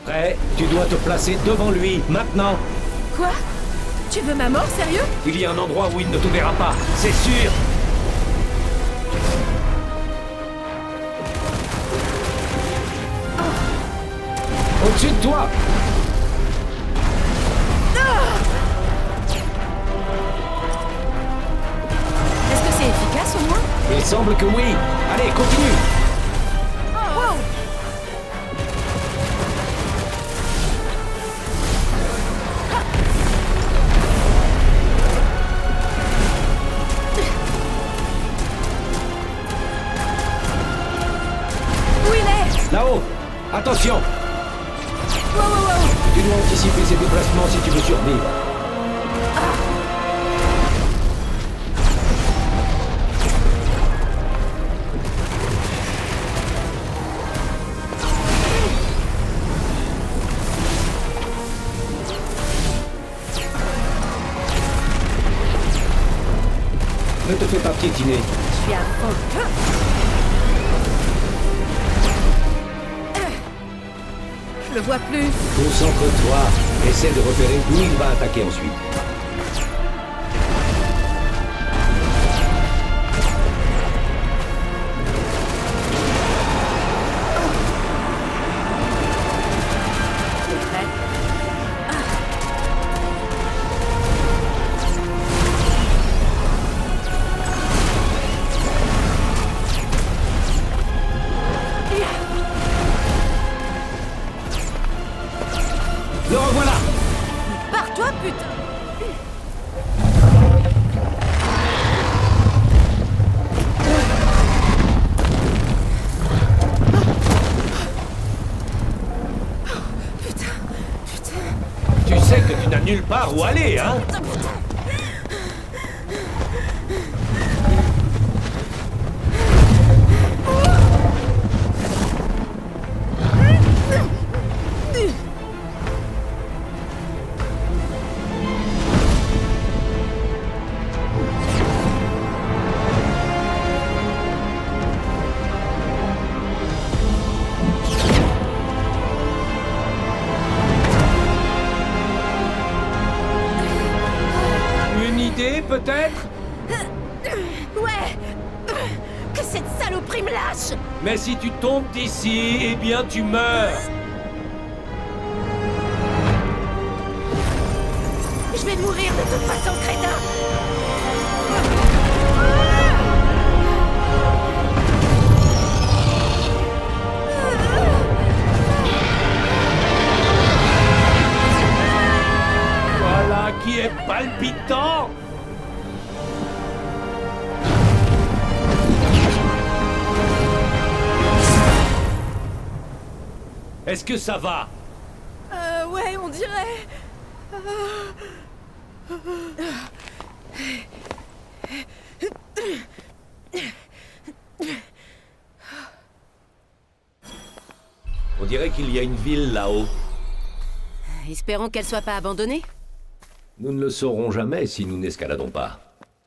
Prêt? Tu dois te placer devant lui, maintenant. Quoi? Tu veux ma mort, sérieux? Il y a un endroit où il ne te verra pas, c'est sûr. Au-dessus de toi. Est-ce que c'est efficace au moins? Il semble que oui. Allez, continue. Wow. Où il est? Là-haut. Attention. Wow, wow, wow. Tu dois anticiper ses déplacements si tu veux survivre. Ne te fais pas piétiner. Je suis à fond. Je le vois plus. Concentre-toi. Essaie de repérer d'où il va attaquer ensuite. T'es prêt? Le revoilà. Pars-toi, putain! Tu sais que tu n'as nulle part où aller, hein? Une idée, peut-être? Ouais! Que cette saloperie me lâche! Mais si tu tombes d'ici, eh bien tu meurs. Je vais mourir de toute façon, crétin! Voilà qui est palpitant. Est-ce que ça va? Ouais, on dirait... On dirait qu'il y a une ville là-haut. Espérons qu'elle soit pas abandonnée. Nous ne le saurons jamais si nous n'escaladons pas.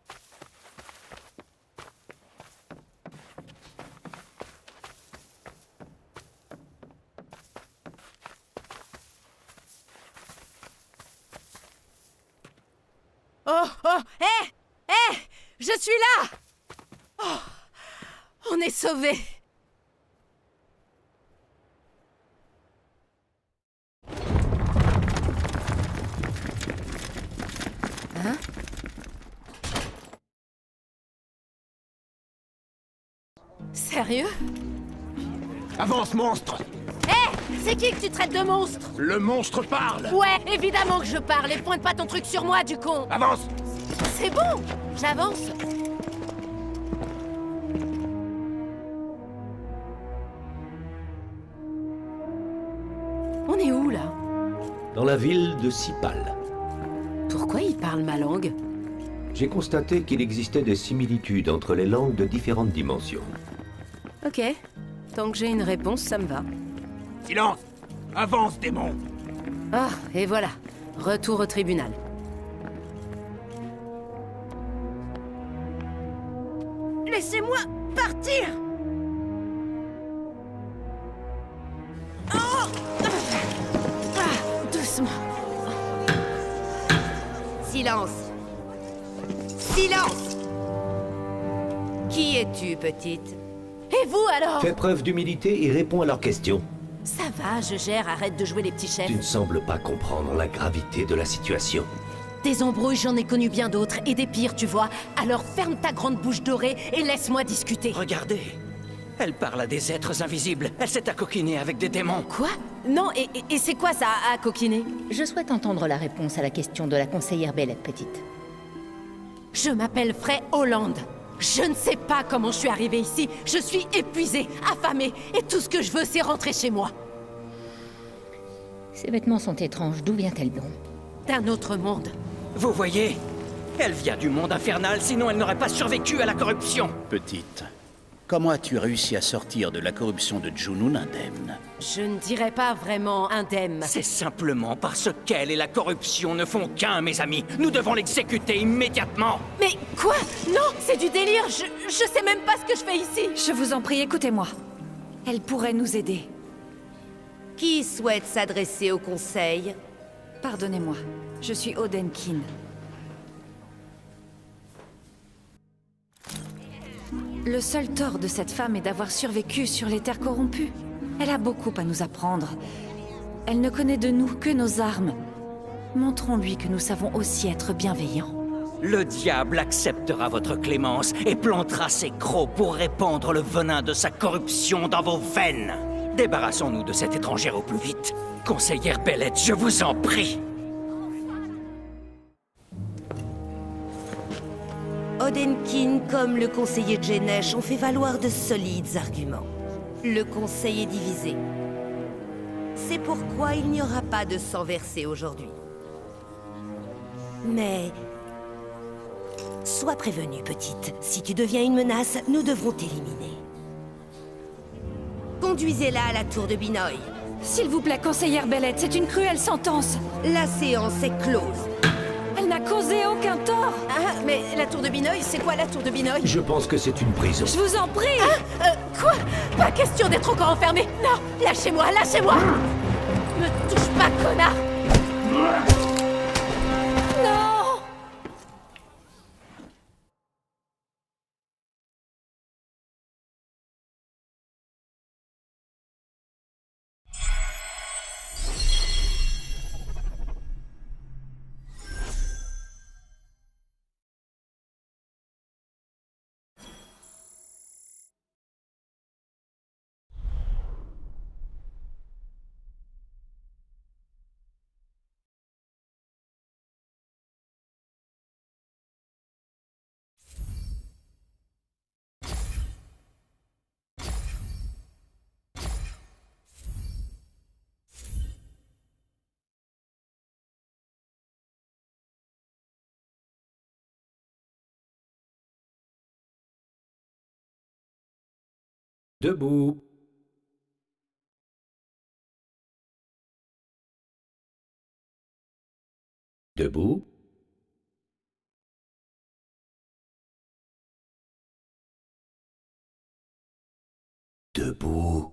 Oh, oh, hé! Hé! Je suis là! Oh, on est sauvés! Hein? Sérieux? Avance, monstre! Hé! C'est qui que tu traites de monstre? Le monstre parle! Ouais, évidemment que je parle et pointe pas ton truc sur moi, du con! Avance! C'est bon! J'avance! On est où, là? Dans la ville de Sipal. Pourquoi il parle ma langue? J'ai constaté qu'il existait des similitudes entre les langues de différentes dimensions. Ok. Tant que j'ai une réponse, ça me va. Silence! Avance, démon! Ah, et voilà. Retour au tribunal. Laissez-moi partir! Oh! Silence! Silence! Qui es-tu, petite? Et vous, alors? Fais preuve d'humilité et réponds à leurs questions. Ça va, je gère, arrête de jouer les petits chefs. Tu ne sembles pas comprendre la gravité de la situation. Des embrouilles, j'en ai connu bien d'autres, et des pires, tu vois. Alors ferme ta grande bouche dorée et laisse-moi discuter. Regardez, elle parle à des êtres invisibles. Elle s'est accoquinée avec des démons. Quoi? Non, et c'est quoi ça, à coquiner? Je souhaite entendre la réponse à la question de la conseillère Bellette, petite. Je m'appelle Frey Holland. Je ne sais pas comment je suis arrivée ici. Je suis épuisée, affamée, et tout ce que je veux, c'est rentrer chez moi. Ces vêtements sont étranges. D'où vient-elle donc? D'un autre monde. Vous voyez? Elle vient du monde infernal, sinon elle n'aurait pas survécu à la corruption. Petite, comment as-tu réussi à sortir de la corruption de Junun indemne? Je ne dirais pas vraiment indemne. C'est simplement parce qu'elle et la corruption ne font qu'un, mes amis. Nous devons l'exécuter immédiatement. Mais quoi? Non, c'est du délire. Je sais même pas ce que je fais ici. Je vous en prie, écoutez-moi. Elle pourrait nous aider. Qui souhaite s'adresser au conseil? Pardonnez-moi, je suis Odenkin. Le seul tort de cette femme est d'avoir survécu sur les terres corrompues. Elle a beaucoup à nous apprendre. Elle ne connaît de nous que nos armes. Montrons-lui que nous savons aussi être bienveillants. Le diable acceptera votre clémence et plantera ses crocs pour répandre le venin de sa corruption dans vos veines. Débarrassons-nous de cette étrangère au plus vite. Conseillère Bellette, je vous en prie. Odenkin, comme le conseiller Jenesh, ont fait valoir de solides arguments. Le conseil est divisé. C'est pourquoi il n'y aura pas de sang versé aujourd'hui. Mais... sois prévenue, petite. Si tu deviens une menace, nous devrons t'éliminer. Conduisez-la à la tour de Binoy. S'il vous plaît, conseillère Bellette, c'est une cruelle sentence. La séance est close. Elle n'a causé aucun tort. Ah, mais la tour de Binoy, c'est quoi la tour de Binoy? Je pense que c'est une prison. Je vous en prie. Quoi? Pas question d'être encore enfermé. Non, lâchez-moi, lâchez-moi. Me touche pas, connard. Non. Debout. Debout. Debout.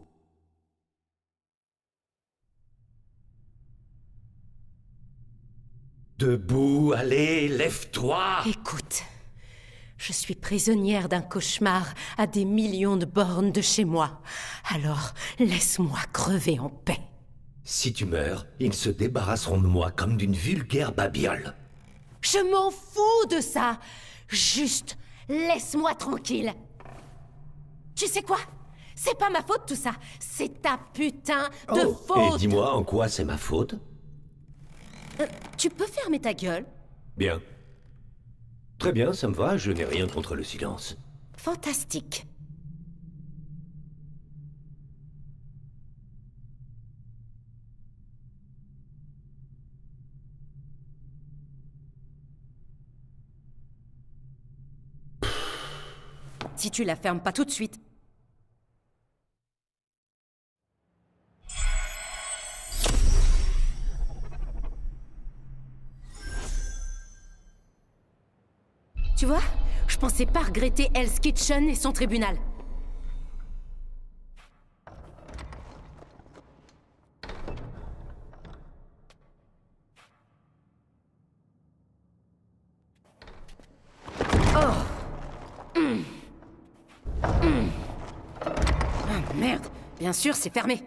Debout, allez, lève-toi! Écoute, je suis prisonnière d'un cauchemar à des millions de bornes de chez moi. Alors, laisse-moi crever en paix. Si tu meurs, ils se débarrasseront de moi comme d'une vulgaire babiole. Je m'en fous de ça. Juste, laisse-moi tranquille. Tu sais quoi? C'est pas ma faute tout ça. C'est ta putain de Et faute. dis-moi en quoi c'est ma faute? Tu peux fermer ta gueule? Bien. Très bien, ça me va, je n'ai rien contre le silence. Fantastique. Si tu la fermes pas tout de suite... Tu vois, je pensais pas regretter Hell's Kitchen et son tribunal. Bien sûr, c'est fermé.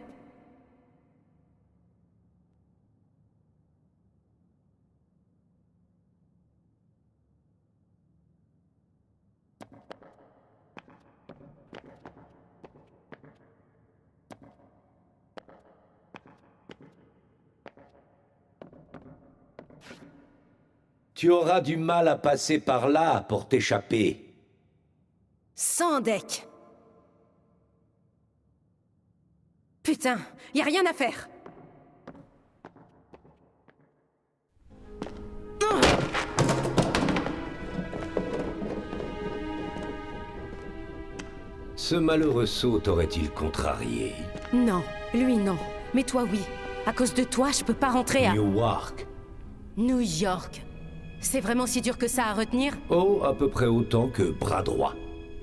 Tu auras du mal à passer par là pour t'échapper. Sans deck. Putain, y a rien à faire. Ce malheureux sot t'aurait-il contrarié? Non, lui non. Mais toi oui. À cause de toi, je peux pas rentrer à... Newark. New York. C'est vraiment si dur que ça à retenir? Oh, à peu près autant que bras droit.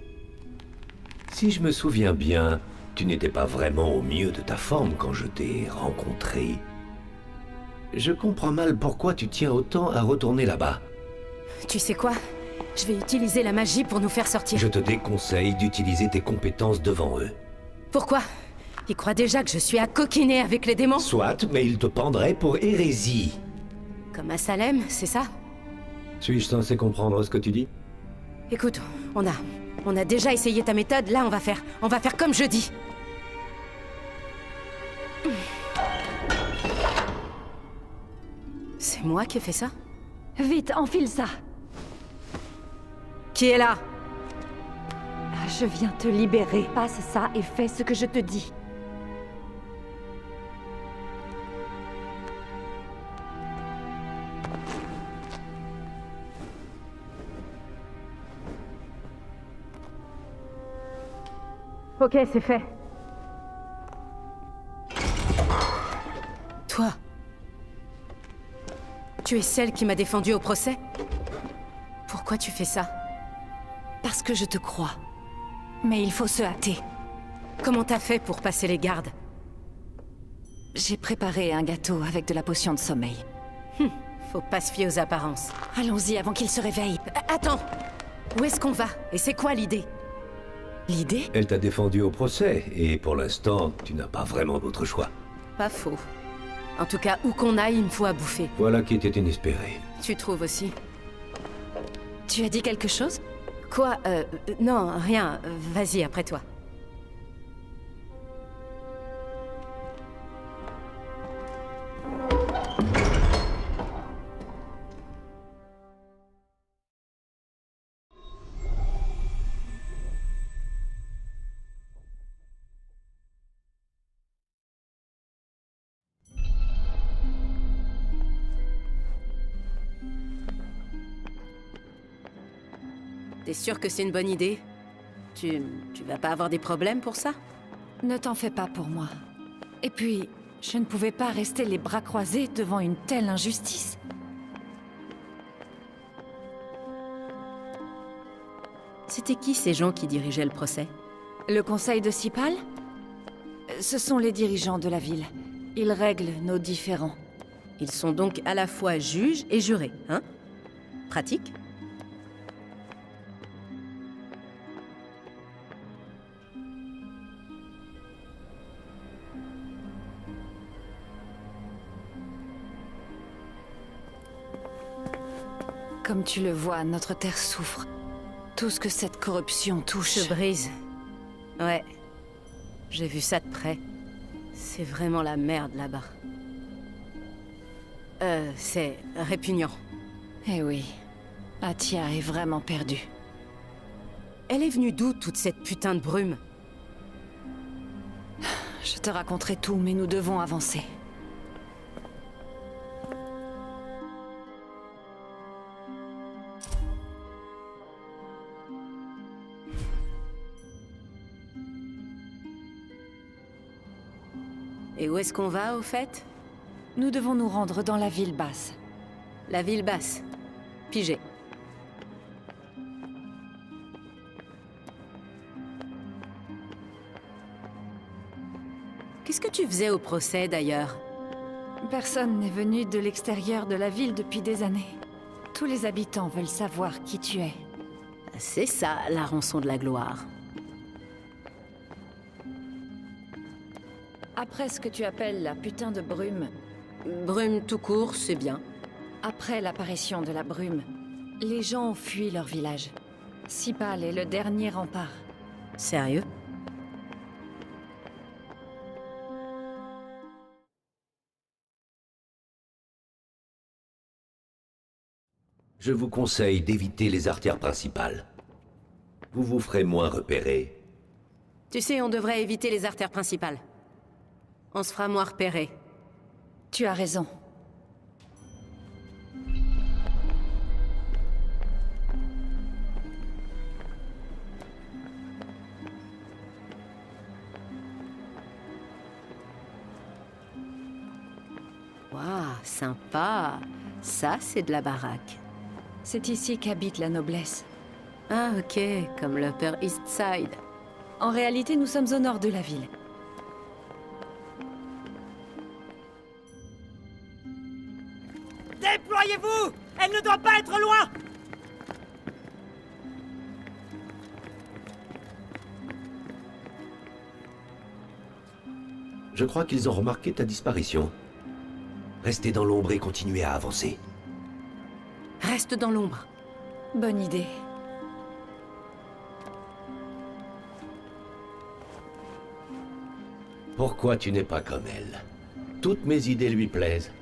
Si je me souviens bien, tu n'étais pas vraiment au mieux de ta forme quand je t'ai rencontré. Je comprends mal pourquoi tu tiens autant à retourner là-bas. Tu sais quoi? Je vais utiliser la magie pour nous faire sortir. Je te déconseille d'utiliser tes compétences devant eux. Pourquoi? Ils croient déjà que je suis à coquiner avec les démons? Soit, mais ils te prendraient pour hérésie. Comme à Salem, c'est ça? Suis-je censé comprendre ce que tu dis? Écoute, on a déjà essayé ta méthode, là on va faire comme je dis. C'est moi qui ai fait ça? Vite, enfile ça. Qui est là? Je viens te libérer. Passe ça et fais ce que je te dis. Ok, c'est fait. Toi. Tu es celle qui m'a défendue au procès? Pourquoi tu fais ça? Parce que je te crois. Mais il faut se hâter. Comment t'as fait pour passer les gardes? J'ai préparé un gâteau avec de la potion de sommeil. Faut pas se fier aux apparences. Allons-y avant qu'il se réveille. Attends! Où est-ce qu'on va? Et c'est quoi l'idée? L'idée? Elle t'a défendu au procès, et pour l'instant, tu n'as pas vraiment d'autre choix. Pas faux. En tout cas, où qu'on aille, il me faut à bouffer. Voilà qui était inespéré. Tu trouves aussi? Tu as dit quelque chose? Quoi? Non, rien. Vas-y, après toi. T'es sûr que c'est une bonne idée? Tu vas pas avoir des problèmes pour ça? Ne t'en fais pas pour moi. Et puis, je ne pouvais pas rester les bras croisés devant une telle injustice. C'était qui ces gens qui dirigeaient le procès? Le conseil de Cipal? Ce sont les dirigeants de la ville. Ils règlent nos différends. Ils sont donc à la fois juges et jurés, hein? Pratique? Comme tu le vois, notre terre souffre. Tout ce que cette corruption touche... Se brise. Ouais. J'ai vu ça de près. C'est vraiment la merde là-bas. C'est répugnant. Eh oui. Atia est vraiment perdue. Elle est venue d'où, toute cette putain de brume? Je te raconterai tout, mais nous devons avancer. Et où est-ce qu'on va, au fait? Nous devons nous rendre dans la ville basse. La ville basse. Pigé. Qu'est-ce que tu faisais au procès, d'ailleurs? Personne n'est venu de l'extérieur de la ville depuis des années. Tous les habitants veulent savoir qui tu es. C'est ça, la rançon de la gloire. Après ce que tu appelles la putain de brume, Brume tout court, c'est bien. après l'apparition de la brume, les gens ont fui leur village. Sipal est le dernier rempart. Sérieux? Je vous conseille d'éviter les artères principales. Vous vous ferez moins repérer. Tu sais, on devrait éviter les artères principales. On se fera moins repérer. Tu as raison. Waouh, sympa. Ça, c'est de la baraque. C'est ici qu'habite la noblesse. Ah, ok, comme l'Upper East Side. En réalité, nous sommes au nord de la ville. Déployez-vous! Elle ne doit pas être loin! Je crois qu'ils ont remarqué ta disparition. Restez dans l'ombre et continuez à avancer. Reste dans l'ombre. Bonne idée. Pourquoi tu n'es pas comme elle? Toutes mes idées lui plaisent.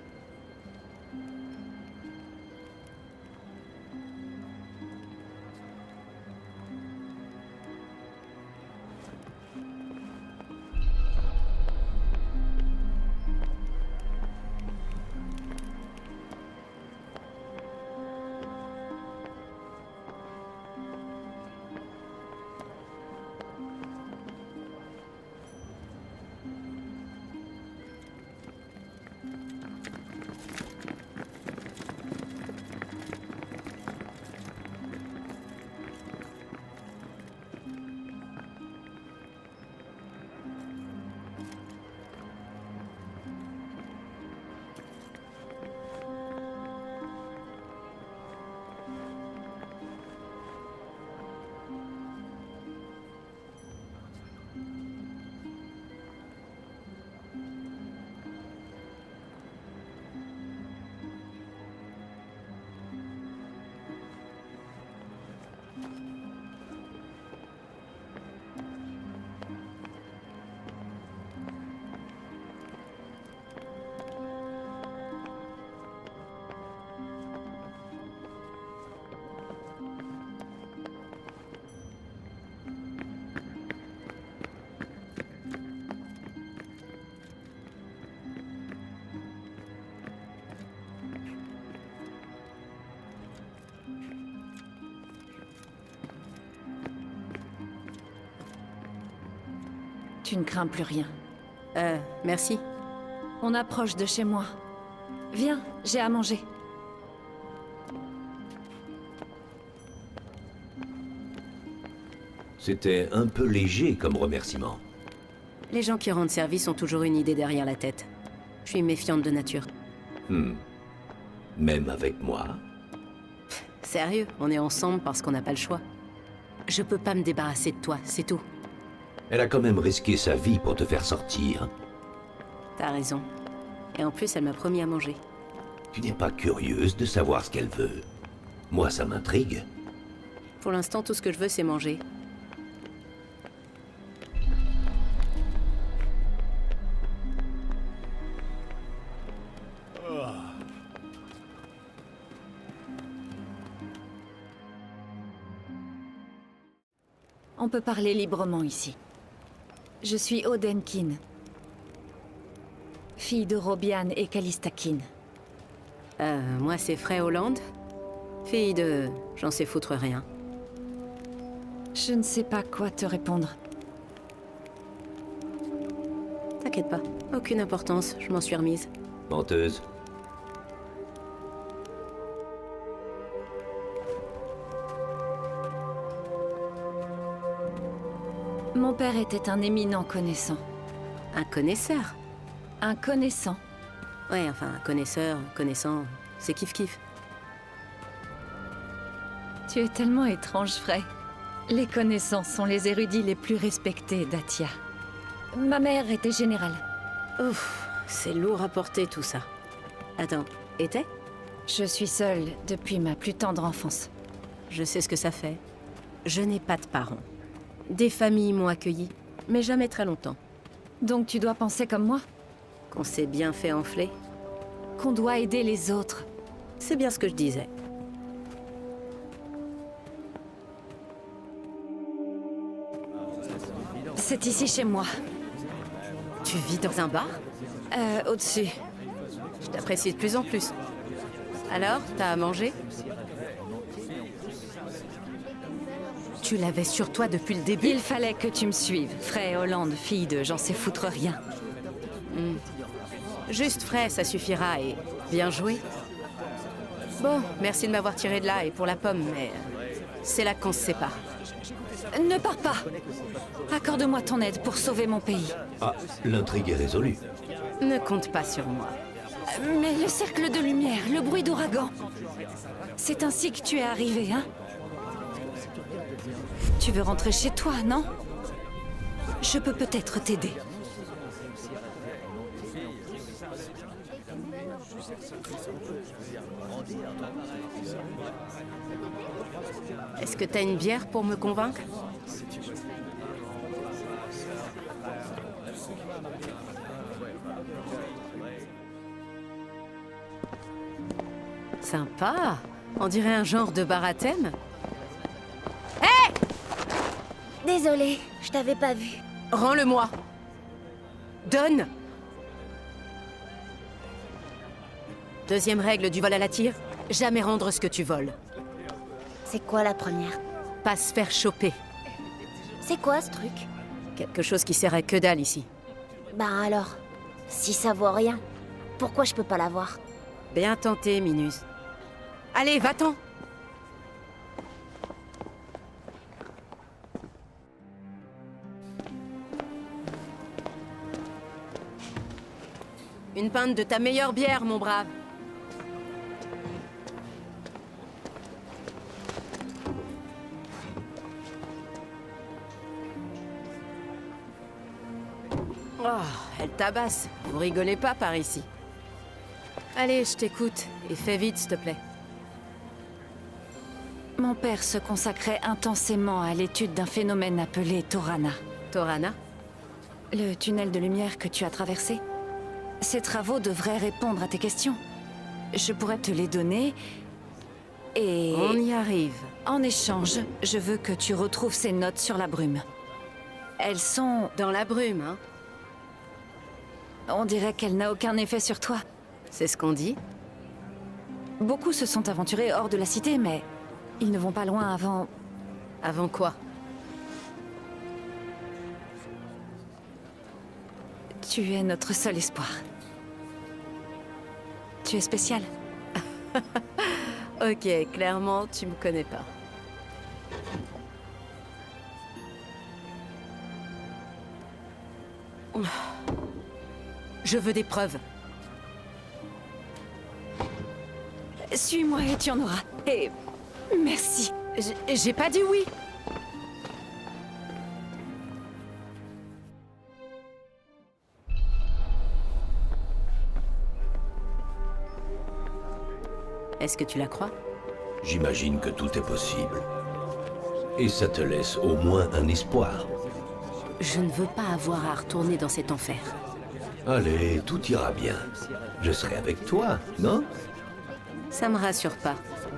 Tu ne crains plus rien. Merci. On approche de chez moi. Viens, j'ai à manger. C'était un peu léger comme remerciement. Les gens qui rendent service ont toujours une idée derrière la tête. Je suis méfiante de nature. Même avec moi? Sérieux, on est ensemble parce qu'on n'a pas le choix. Je peux pas me débarrasser de toi, c'est tout. Elle a quand même risqué sa vie pour te faire sortir. T'as raison. Et en plus, elle m'a promis à manger. Tu n'es pas curieuse de savoir ce qu'elle veut? Moi, ça m'intrigue. Pour l'instant, tout ce que je veux, c'est manger. On peut parler librement ici. Je suis Odenkin, fille de Robian et Callista Kin. Moi c'est Frey Holland, fille de... j'en sais foutre rien. Je ne sais pas quoi te répondre. T'inquiète pas, aucune importance, je m'en suis remise. Menteuse. Mon père était un éminent connaissant. Un connaisseur? Un connaissant. Ouais, enfin, un connaisseur, connaissant, c'est kiff-kiff. Tu es tellement étrange, Frey. Les connaissants sont les érudits les plus respectés d'Atia. Ma mère était générale. Ouf, c'est lourd à porter tout ça. Attends, était? Je suis seule depuis ma plus tendre enfance. Je sais ce que ça fait. Je n'ai pas de parents. Des familles m'ont accueilli, mais jamais très longtemps. Donc tu dois penser comme moi? Qu'on s'est bien fait enfler. Qu'on doit aider les autres. C'est bien ce que je disais. C'est ici chez moi. Tu vis dans un bar? Au-dessus. Je t'apprécie de plus en plus. Alors, t'as à manger? Tu l'avais sur toi depuis le début? Il fallait que tu me suives. Frey Holland, fille de j'en sais foutre rien. Juste Frey, ça suffira et... bien joué. Bon, merci de m'avoir tiré de là et pour la pomme, mais... c'est là qu'on se sépare. Ne pars pas! Accorde-moi ton aide pour sauver mon pays. Ah, l'intrigue est résolue. Ne compte pas sur moi. Mais le cercle de lumière, le bruit d'ouragan... C'est ainsi que tu es arrivé, hein? Tu veux rentrer chez toi, non? Je peux peut-être t'aider. Est-ce que t'as une bière pour me convaincre? Sympa. On dirait un genre de bar à thème. Désolée, je t'avais pas vu. Rends-le-moi. Donne. Deuxième règle du vol à la tire, jamais rendre ce que tu voles. C'est quoi la première? Pas se faire choper. C'est quoi ce truc? Quelque chose qui sert à que dalle ici. Ben alors, si ça vaut rien, pourquoi je peux pas l'avoir? Bien tenté, Minus. Allez, va-t'en. Une pinte de ta meilleure bière, mon brave. Oh, elle tabasse. Vous rigolez pas par ici. Allez, je t'écoute. Et fais vite, s'il te plaît. Mon père se consacrait intensément à l'étude d'un phénomène appelé Torana. Torana? Le tunnel de lumière que tu as traversé? Ces travaux devraient répondre à tes questions. Je pourrais te les donner... et... On y arrive. En échange, je veux que tu retrouves ces notes sur la brume. Elles sont... Dans la brume, hein? On dirait qu'elle n'a aucun effet sur toi. C'est ce qu'on dit? Beaucoup se sont aventurés hors de la cité, mais... ils ne vont pas loin avant... Avant quoi? Tu es notre seul espoir. Tu es spécial. Ok, clairement, tu me connais pas. Je veux des preuves. Suis-moi et tu en auras. Et... merci. J'ai pas dit oui. Est-ce que tu la crois? J'imagine que tout est possible. Et ça te laisse au moins un espoir. Je ne veux pas avoir à retourner dans cet enfer. Allez, tout ira bien. Je serai avec toi, non? Ça me rassure pas.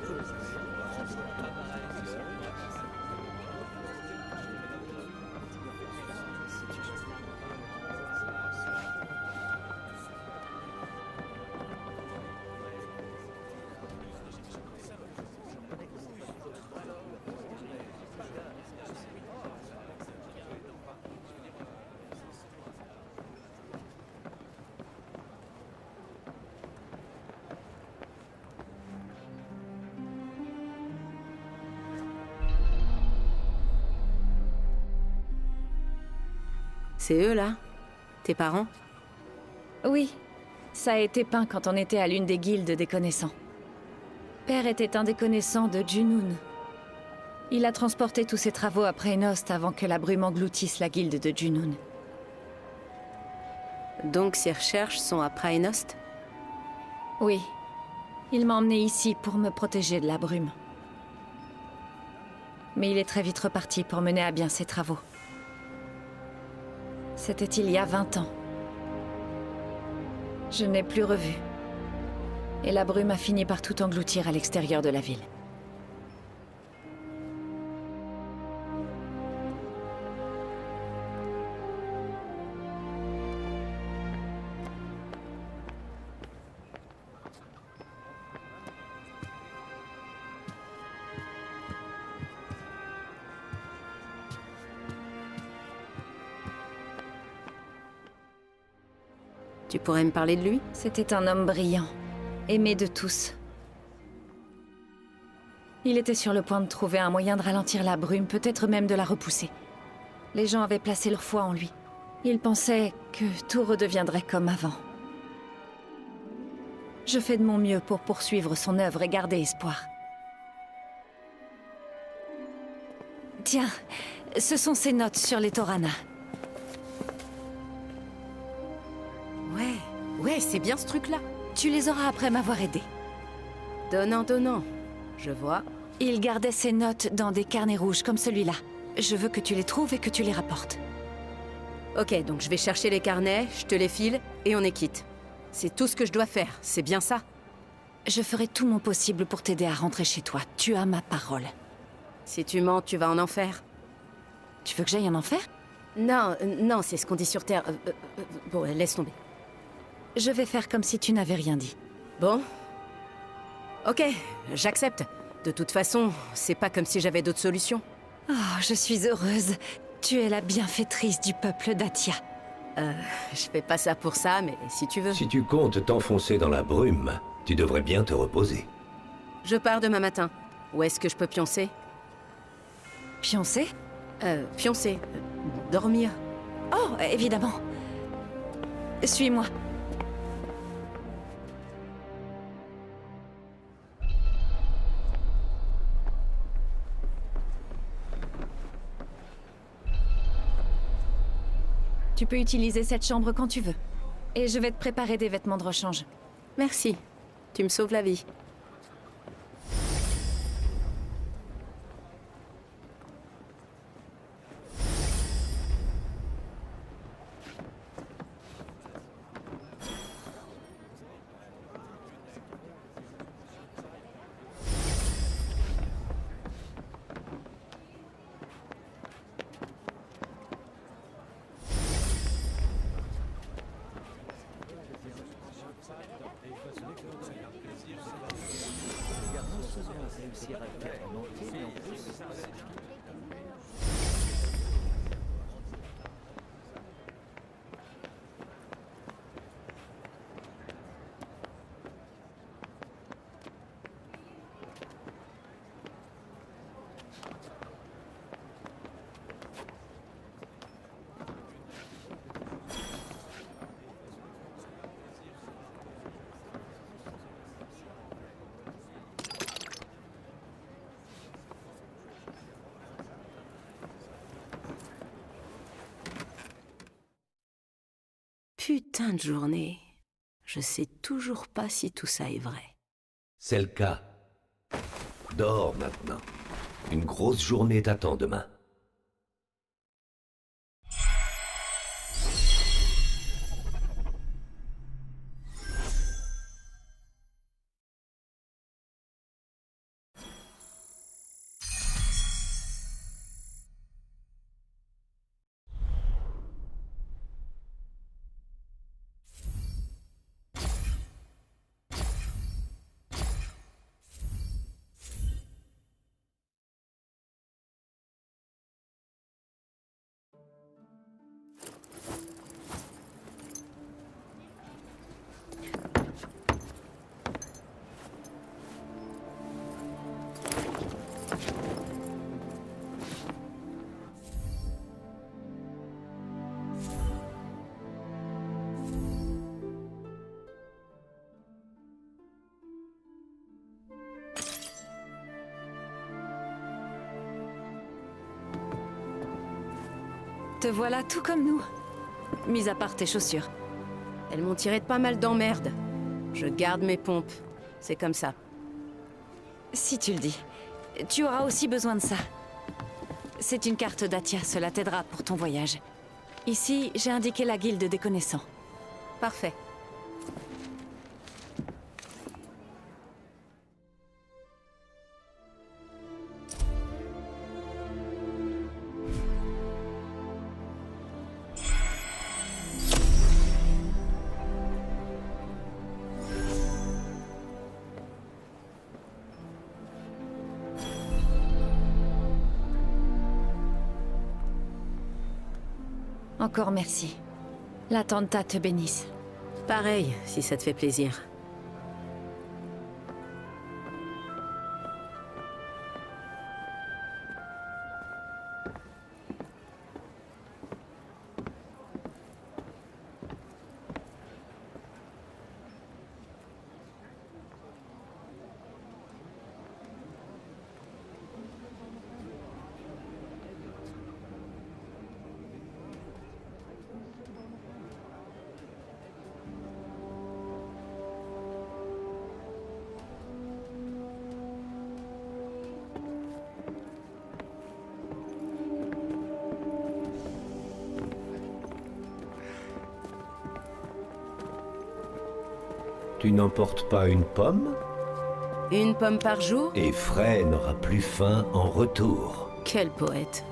C'est eux, là? Tes parents? Oui. Ça a été peint quand on était à l'une des guildes des connaissants. Père était un des connaissants de Junoon. Il a transporté tous ses travaux à Preynost avant que la brume engloutisse la guilde de Junoon. Donc ces recherches sont à Praenost? Oui. Il m'a emmené ici pour me protéger de la brume. Mais il est très vite reparti pour mener à bien ses travaux. C'était il y a 20 ans. Je n'ai plus revu. Et la brume a fini par tout engloutir à l'extérieur de la ville. Tu pourrais me parler de lui? C'était un homme brillant, aimé de tous. Il était sur le point de trouver un moyen de ralentir la brume, peut-être même de la repousser. Les gens avaient placé leur foi en lui. Ils pensaient que tout redeviendrait comme avant. Je fais de mon mieux pour poursuivre son œuvre et garder espoir. Tiens, ce sont ses notes sur les Torana. Ouais, c'est bien ce truc-là. Tu les auras après m'avoir aidé. Donnant. Je vois. Il gardait ses notes dans des carnets rouges comme celui-là. Je veux que tu les trouves et que tu les rapportes. Ok, donc je vais chercher les carnets, je te les file, et on est quitte. C'est tout ce que je dois faire, c'est bien ça? Je ferai tout mon possible pour t'aider à rentrer chez toi. Tu as ma parole. Si tu mens, tu vas en enfer. Tu veux que j'aille en enfer? Non, c'est ce qu'on dit sur Terre. Bon, laisse tomber. Je vais faire comme si tu n'avais rien dit. Bon. Ok, j'accepte. De toute façon, c'est pas comme si j'avais d'autres solutions. Oh, je suis heureuse. Tu es la bienfaitrice du peuple d'Atia. Je fais pas ça pour ça, mais si tu veux. Si tu comptes t'enfoncer dans la brume, tu devrais bien te reposer. Je pars demain matin. Où est-ce que je peux pioncer? Pioncer? Pioncer. Dormir. Oh, évidemment. Suis-moi. Tu peux utiliser cette chambre quand tu veux. Et je vais te préparer des vêtements de rechange. Merci. Tu me sauves la vie. Putain de journée. Je sais toujours pas si tout ça est vrai. C'est le cas. Dors maintenant. Une grosse journée t'attend demain. Te voilà tout comme nous. Mis à part tes chaussures. elles m'ont tiré de pas mal d'emmerdes. Je garde mes pompes. C'est comme ça. Si tu le dis. Tu auras aussi besoin de ça. C'est une carte d'Atia, cela t'aidera pour ton voyage. Ici, j'ai indiqué la guilde des connaissants. Parfait. Encore merci. La Tanta te bénisse. Pareil, si ça te fait plaisir. Tu n'emportes pas une pomme? Une pomme par jour? Et Frey n'aura plus faim en retour. Quel poète.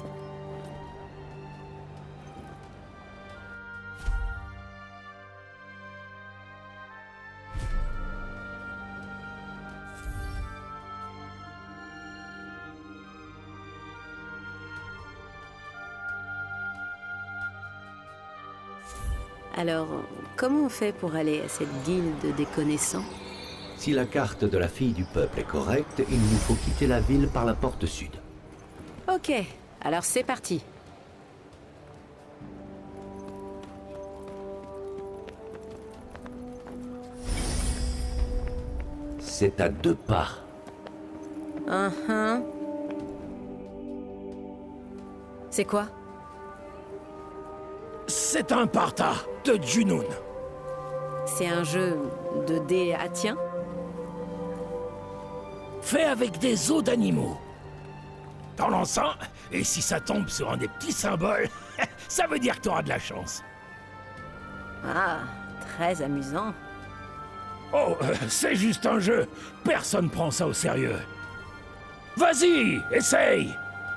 Alors, comment on fait pour aller à cette guilde des connaissants? Si la carte de la fille du peuple est correcte, il nous faut quitter la ville par la porte sud. Ok, alors c'est parti. C'est à 2 pas. C'est quoi? C'est un parta de Junoon. C'est un jeu de dés atiens? Fait avec des os d'animaux. Dans l'encens, et si ça tombe sur un des petits symboles, ça veut dire que t'auras de la chance. Ah, très amusant. Oh, c'est juste un jeu. Personne prend ça au sérieux. Vas-y, essaye.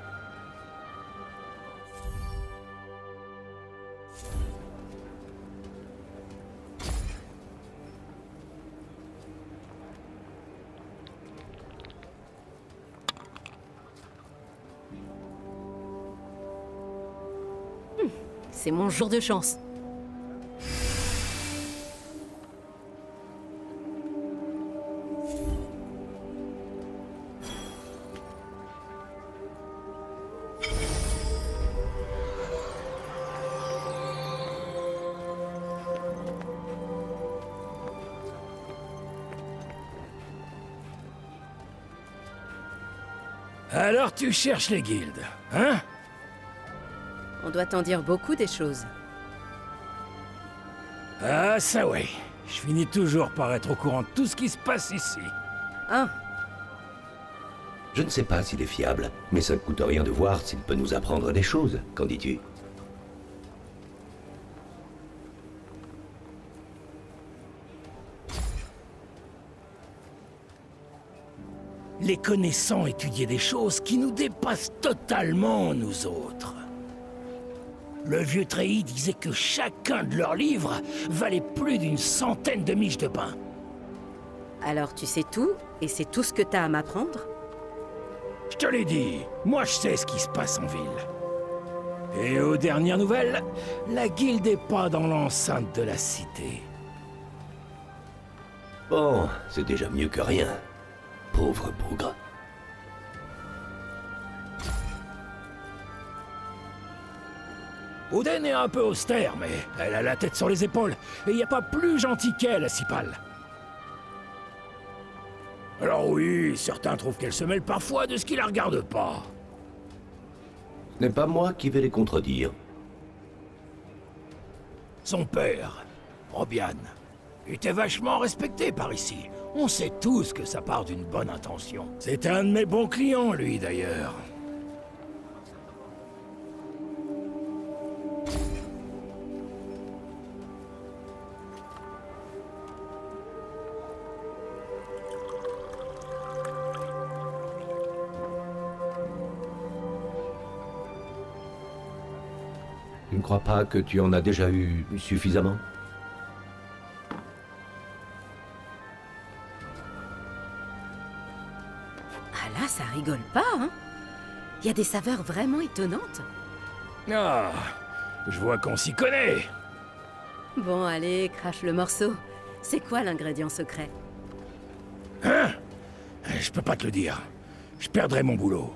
C'est mon jour de chance. Alors tu cherches les guildes, hein? On doit t'en dire beaucoup des choses. Ah, ça ouais. Je finis toujours par être au courant de tout ce qui se passe ici. Ah, Je ne sais pas s'il est fiable, mais ça ne coûte rien de voir s'il peut nous apprendre des choses. Qu'en dis-tu? Les connaissants étudiaient des choses qui nous dépassent totalement, nous autres. Le vieux Trehi disait que chacun de leurs livres valait plus d'une centaine de miches de pain. alors tu sais tout, et c'est tout ce que t'as à m'apprendre? Je te l'ai dit, moi je sais ce qui se passe en ville. Et aux dernières nouvelles, la guilde est pas dans l'enceinte de la cité. Bon, c'est déjà mieux que rien. Pauvre bougre. Oden est un peu austère, mais elle a la tête sur les épaules, et y a pas plus gentil qu'elle, Sipal. Alors oui, certains trouvent qu'elle se mêle parfois de ce qui la regarde pas. Ce n'est pas moi qui vais les contredire. Son père, Robian, il était vachement respecté par ici. On sait tous que ça part d'une bonne intention. C'est un de mes bons clients, lui, d'ailleurs. Tu ne crois pas que tu en as déjà eu suffisamment? Ah là, ça rigole pas, hein? Il y a des saveurs vraiment étonnantes. Ah, je vois qu'on s'y connaît. Bon, allez, crache le morceau. C'est quoi l'ingrédient secret? Hein? Je peux pas te le dire. Je perdrai mon boulot.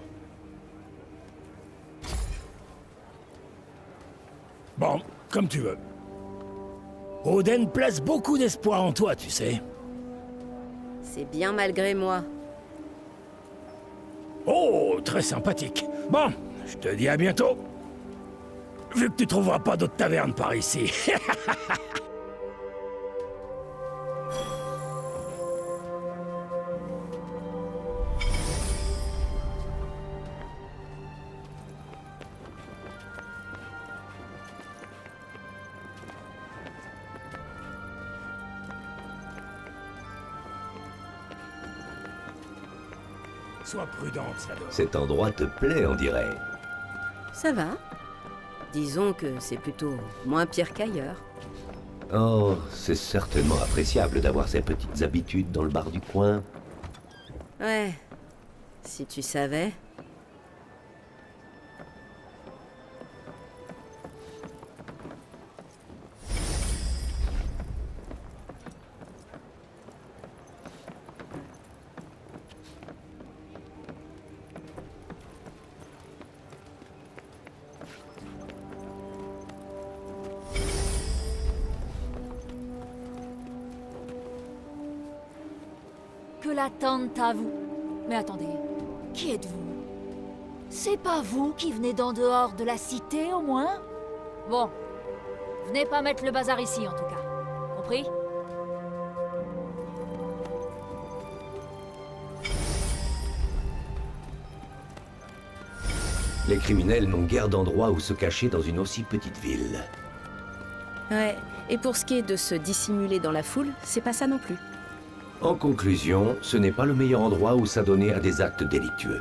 Bon, comme tu veux. Oden place beaucoup d'espoir en toi, tu sais. C'est bien malgré moi. Oh, très sympathique. Bon, je te dis à bientôt. Vu que tu trouveras pas d'autres tavernes par ici. Sois prudente, Sador. Cet endroit te plaît, on dirait. Ça va. Disons que c'est plutôt moins pire qu'ailleurs. Oh, c'est certainement appréciable d'avoir ces petites habitudes dans le bar du coin. Ouais. Si tu savais. Que la tente à vous. Mais attendez, qui êtes-vous? C'est pas vous qui venez d'en dehors de la cité, au moins? Bon, venez pas mettre le bazar ici, en tout cas. Compris? Les criminels n'ont guère d'endroit où se cacher dans une aussi petite ville. Ouais. Et pour ce qui est de se dissimuler dans la foule, c'est pas ça non plus. En conclusion, ce n'est pas le meilleur endroit où s'adonner à des actes délictueux.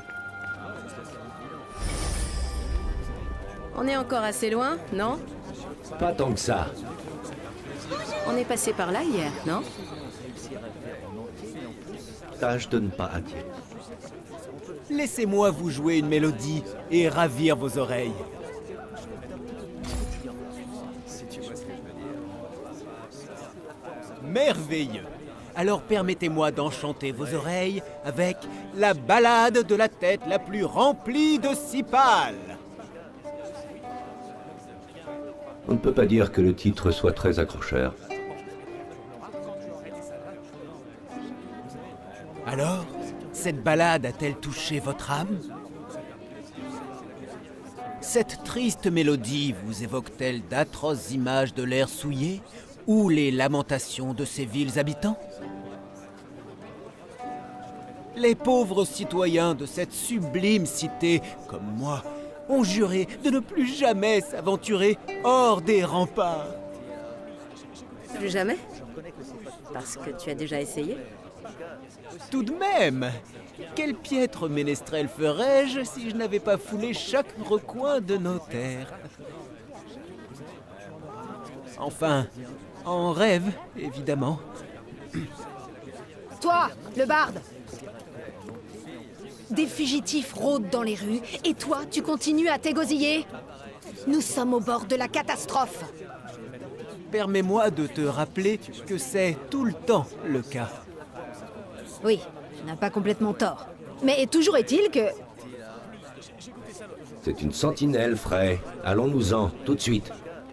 On est encore assez loin, non? Pas tant que ça. On est passé par là hier, non? Tâche de ne pas attirer. Laissez-moi vous jouer une mélodie et ravir vos oreilles. Merveilleux! Alors permettez-moi d'enchanter vos oreilles avec la ballade de la tête la plus remplie de cipales. On ne peut pas dire que le titre soit très accrocheur. Alors, cette ballade a-t-elle touché votre âme? Cette triste mélodie vous évoque-t-elle d'atroces images de l'air souillé ou les lamentations de ses vils habitants? Les pauvres citoyens de cette sublime cité, comme moi, ont juré de ne plus jamais s'aventurer hors des remparts. Plus jamais? Parce que tu as déjà essayé? Tout de même! Quel piètre ménestrel ferais-je si je n'avais pas foulé chaque recoin de nos terres? Enfin, en rêve, évidemment. Toi, le barde! Des fugitifs rôdent dans les rues, et toi, tu continues à t'égosiller? Nous sommes au bord de la catastrophe. Permets-moi de te rappeler que c'est tout le temps le cas. Oui, tu n'as pas complètement tort. Mais toujours est-il que... C'est une sentinelle, Frey. Allons-nous-en, tout de suite.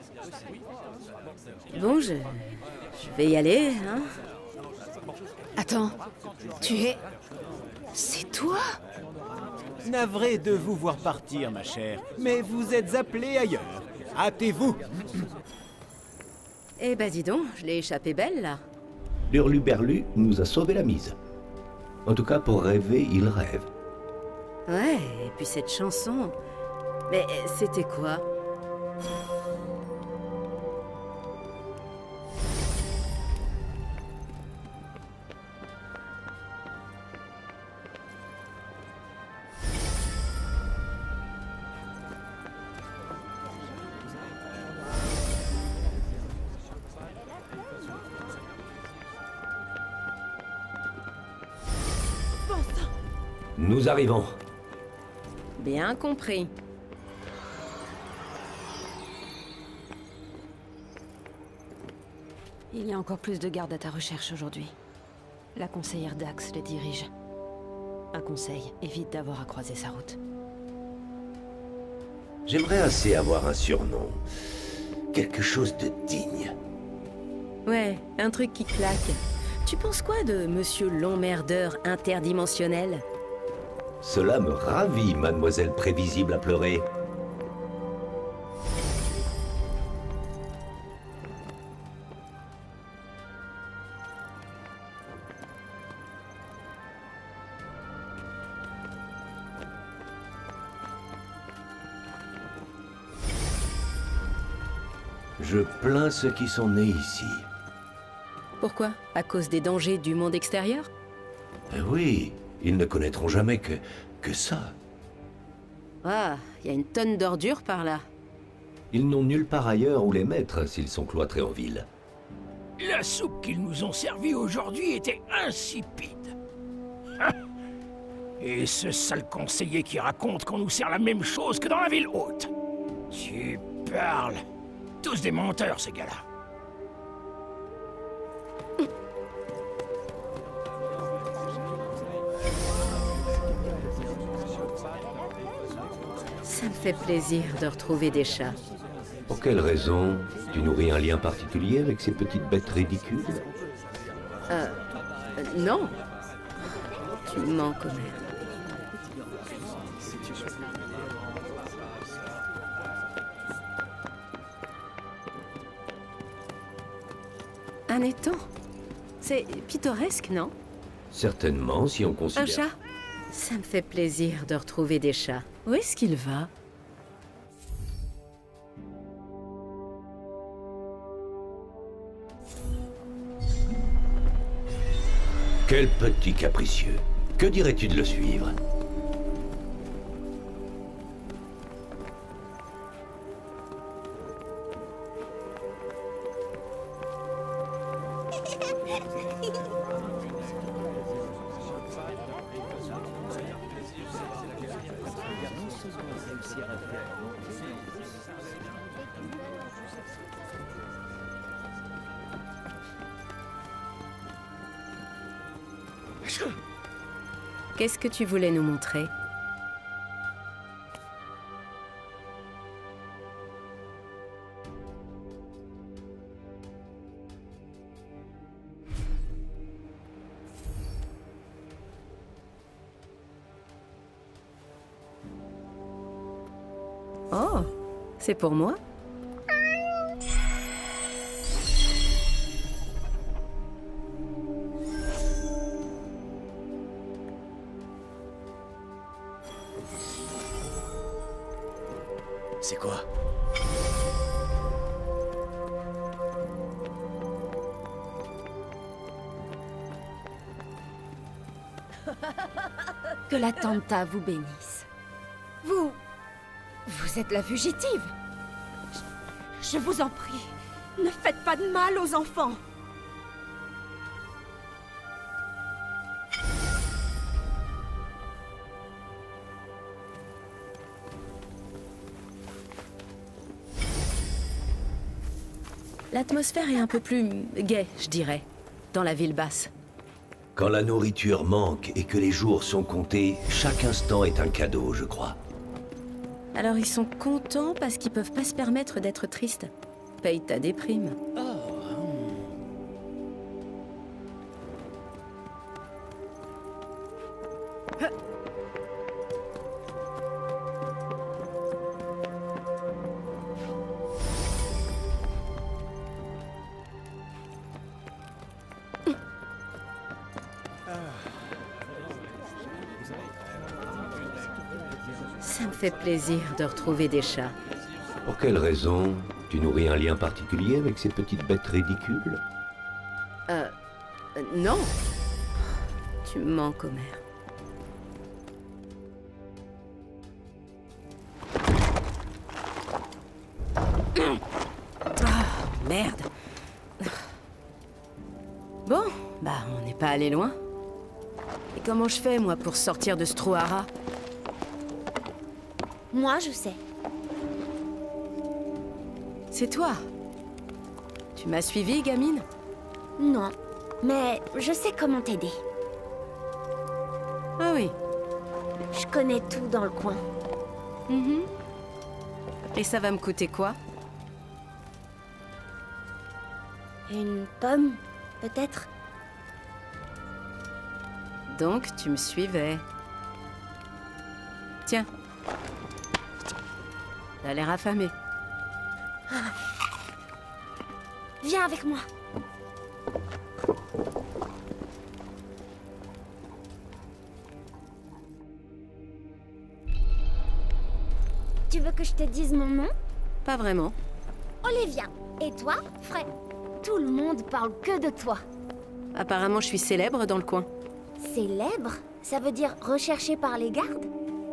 Bon, je vais y aller, hein? Attends, tu es... C'est toi? Navré de vous voir partir, ma chère, mais vous êtes appelée ailleurs. Hâtez-vous. Eh ben dis donc, je l'ai échappé belle, là. L'Hurluberlu nous a sauvé la mise. En tout cas, pour rêver, il rêve. Ouais, et puis cette chanson... Mais c'était quoi? Nous arrivons. Bien compris. Il y a encore plus de gardes à ta recherche aujourd'hui. La conseillère Dax les dirige. Un conseil, évite d'avoir à croiser sa route. J'aimerais assez avoir un surnom. Quelque chose de digne. Ouais, un truc qui claque. Tu penses quoi de Monsieur l'emmerdeur interdimensionnel? Cela me ravit, mademoiselle prévisible à pleurer. Je plains ceux qui sont nés ici. Pourquoi? À cause des dangers du monde extérieur? Oui, ils ne connaîtront jamais que ça. Ah, il y a une tonne d'ordures par là. Ils n'ont nulle part ailleurs où les mettre s'ils sont cloîtrés en ville. La soupe qu'ils nous ont servie aujourd'hui était insipide. Hein? Et ce sale conseiller qui raconte qu'on nous sert la même chose que dans la ville haute. Tu parles. Tous des menteurs, ces gars-là. Ça me fait plaisir de retrouver des chats. Pour quelle raison? Tu nourris un lien particulier avec ces petites bêtes ridicules? Non. Tu mens quand même. Un étang? C'est pittoresque, non? Certainement, si on considère... Un chat? Ça me fait plaisir de retrouver des chats. Où est-ce qu'il va? Quel petit capricieux. Que dirais-tu de le suivre? Qu'est-ce que tu voulais nous montrer? Oh, c'est pour moi? C'est quoi? Que la Tanta vous bénisse. Vous êtes la fugitive. Je vous en prie, ne faites pas de mal aux enfants. L'atmosphère est un peu plus gaie, je dirais, dans la ville basse. Quand la nourriture manque et que les jours sont comptés, chaque instant est un cadeau, je crois. Alors ils sont contents parce qu'ils peuvent pas se permettre d'être tristes. Paye ta déprime. Ça me fait plaisir de retrouver des chats. Pour quelle raison? Tu nourris un lien particulier avec ces petites bêtes ridicules? Non. Tu me manques, Homer. Oh, merde. Bon, bah on n'est pas allé loin. Et comment je fais, moi, pour sortir de ce trou à rats? Moi, je sais. C'est toi. Tu m'as suivi, gamine? Non, mais je sais comment t'aider. Ah oui. Je connais tout dans le coin. Et ça va me coûter quoi? Une pomme, peut-être? Donc, tu me suivais. Tiens. T'as l'air affamé. Viens avec moi. Tu veux que je te dise mon nom? Pas vraiment. Olivia. Et toi, Fred? Tout le monde parle que de toi. Apparemment, je suis célèbre dans le coin. Célèbre? Ça veut dire recherché par les gardes?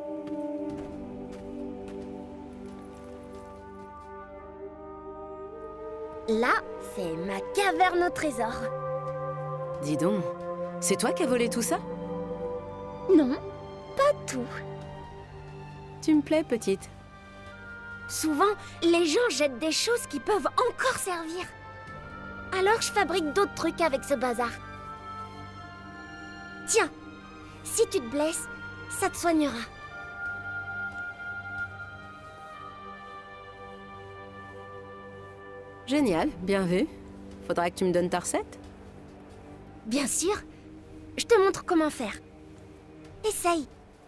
Là, c'est ma caverne au trésor. Dis donc, c'est toi qui as volé tout ça? Non, pas tout. Tu me plais, petite. Souvent, les gens jettent des choses qui peuvent encore servir. Alors je fabrique d'autres trucs avec ce bazar. Tiens, si tu te blesses, ça te soignera. Génial, bien vu. Faudra que tu me donnes ta recette? Bien sûr. Je te montre comment faire. Essaye.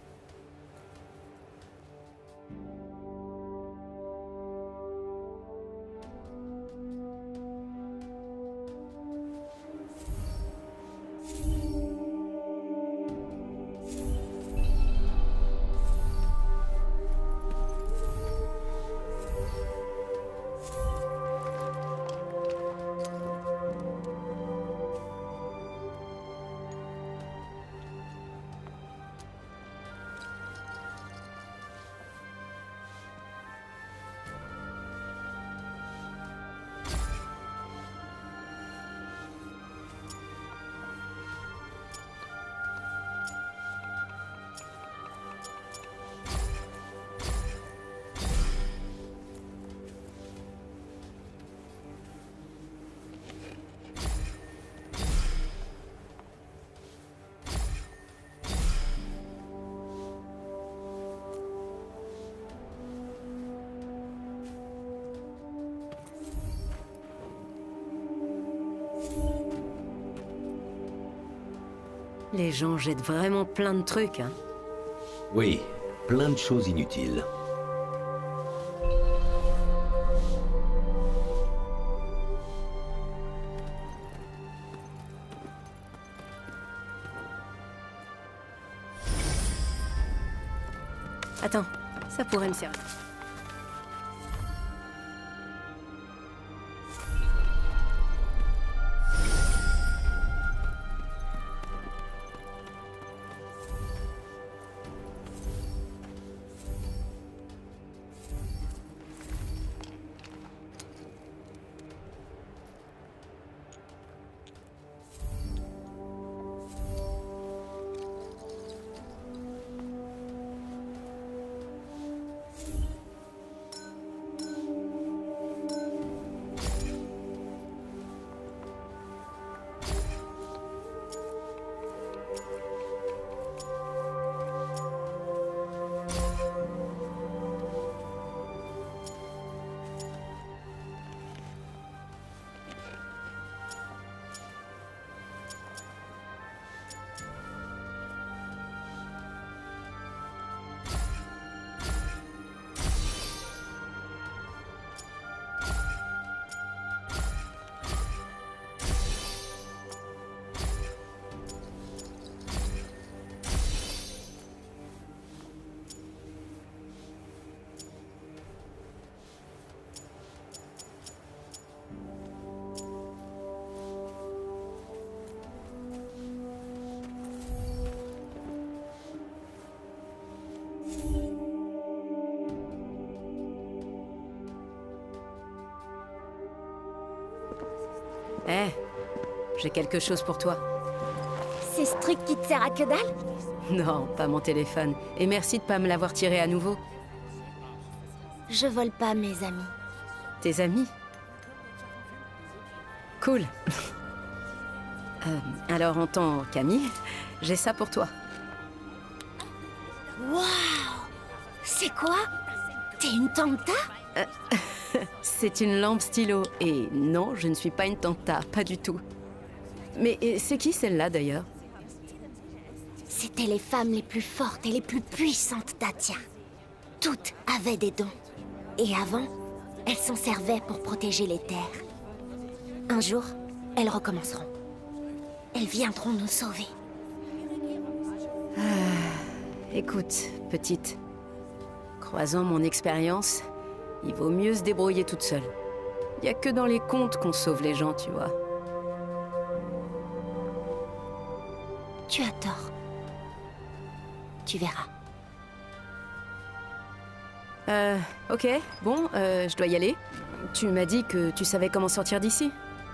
Les gens jettent vraiment plein de trucs, hein. Oui, plein de choses inutiles. Attends, ça pourrait me servir. Eh, j'ai quelque chose pour toi. C'est ce truc qui te sert à que dalle? Non, pas mon téléphone. Et merci de pas me l'avoir tiré à nouveau. Je vole pas mes amis. Tes amis? Cool. Alors, en tant qu'ami, j'ai ça pour toi. Waouh! C'est quoi? T'es une tanta? C'est une lampe stylo. Et non, je ne suis pas une tanta, pas du tout. Mais c'est qui celle-là, d'ailleurs? C'étaient les femmes les plus fortes et les plus puissantes d'Atia. Toutes avaient des dons. Et avant, elles s'en servaient pour protéger les terres. Un jour, elles recommenceront. Elles viendront nous sauver. Écoute, petite. Croisant mon expérience, il vaut mieux se débrouiller toute seule. Il n'y a que dans les contes qu'on sauve les gens, tu vois. Tu as tort. Tu verras. Ok, bon, je dois y aller. Tu m'as dit que tu savais comment sortir d'ici.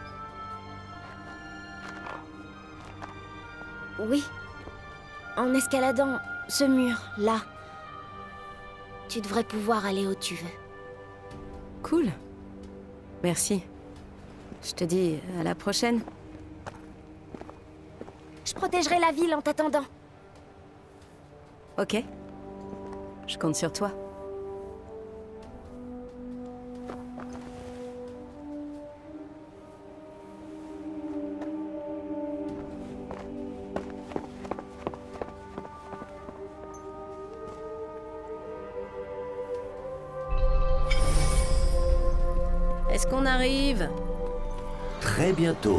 Oui. En escaladant ce mur, là. Tu devrais pouvoir aller où tu veux. Cool. Merci. Je te dis à la prochaine. Je protégerai la ville en t'attendant. Ok. Je compte sur toi. Est-ce qu'on arrive? Très bientôt.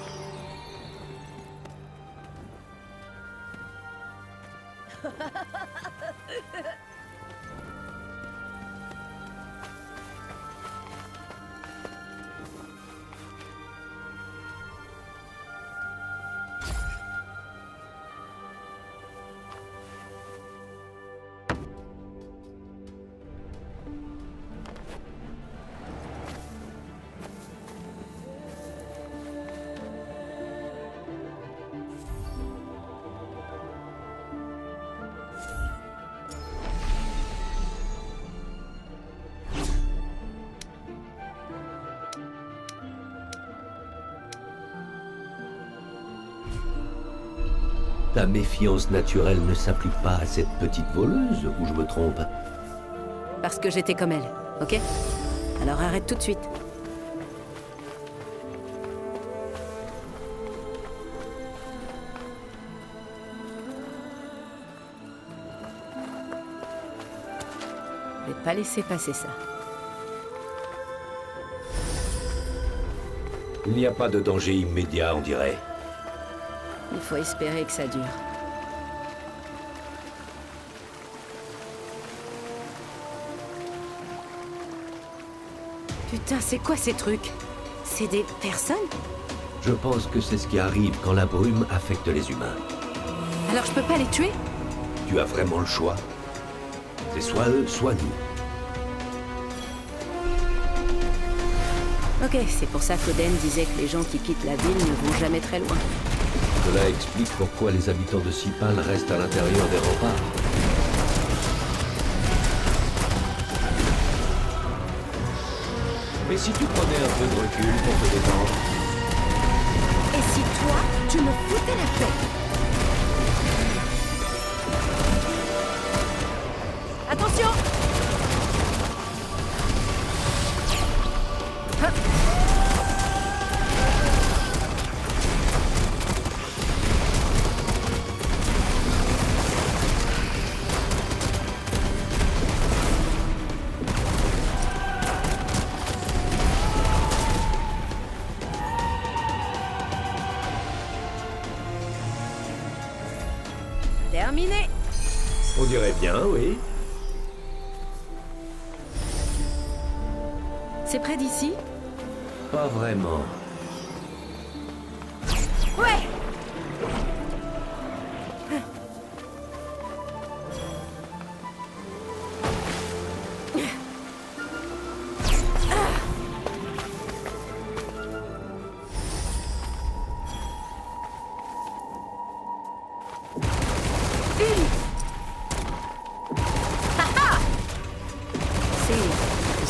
Ta méfiance naturelle ne s'applique pas à cette petite voleuse, ou je me trompe? Parce que j'étais comme elle, ok? Alors arrête tout de suite. Je vais pas laisser passer ça. Il n'y a pas de danger immédiat, on dirait. Il faut espérer que ça dure. Putain, c'est quoi ces trucs? C'est des personnes? Je pense que c'est ce qui arrive quand la brume affecte les humains. Alors je peux pas les tuer? Tu as vraiment le choix. C'est soit eux, soit nous. Ok, c'est pour ça qu'Oden disait que les gens qui quittent la ville ne vont jamais très loin. Cela explique pourquoi les habitants de Sipal restent à l'intérieur des remparts. Mais si tu prenais un peu de recul pour te détendre? Et si toi, tu me foutais la paix? Attention! Terminé! On dirait bien, oui. C'est près d'ici? Pas vraiment. Ouais!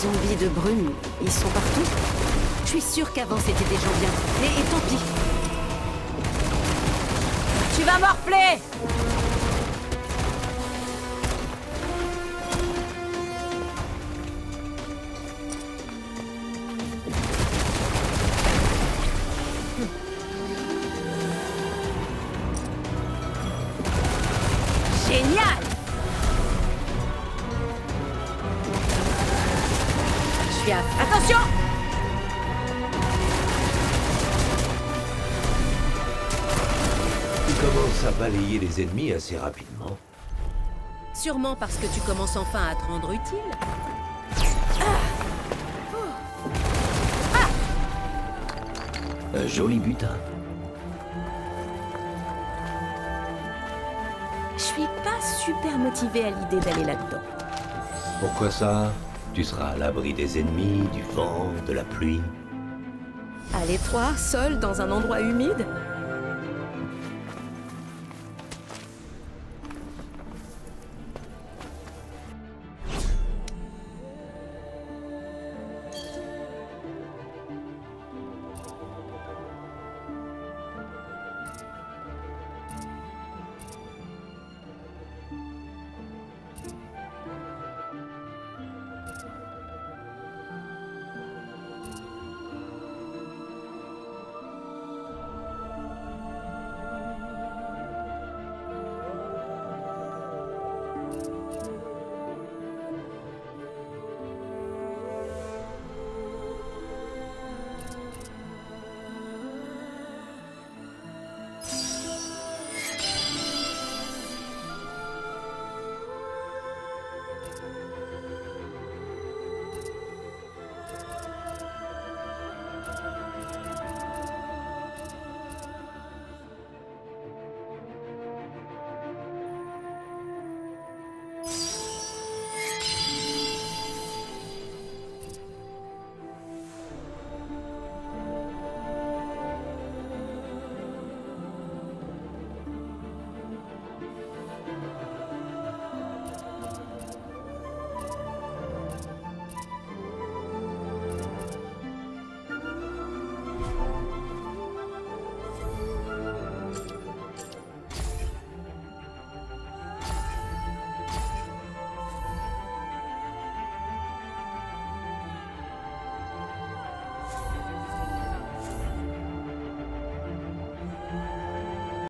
zombies de brume, ils sont partout. Je suis sûre qu'avant c'était des gens bien. Et tant pis. Tu vas morfler! Génial! Je suis à... Attention! Tu commences à balayer les ennemis assez rapidement. Sûrement parce que tu commences enfin à te rendre utile. Un joli butin. Je suis pas super motivée à l'idée d'aller là-dedans. Pourquoi ça? Tu seras à l'abri des ennemis, du vent, de la pluie. À l'étroit, seul, dans un endroit humide?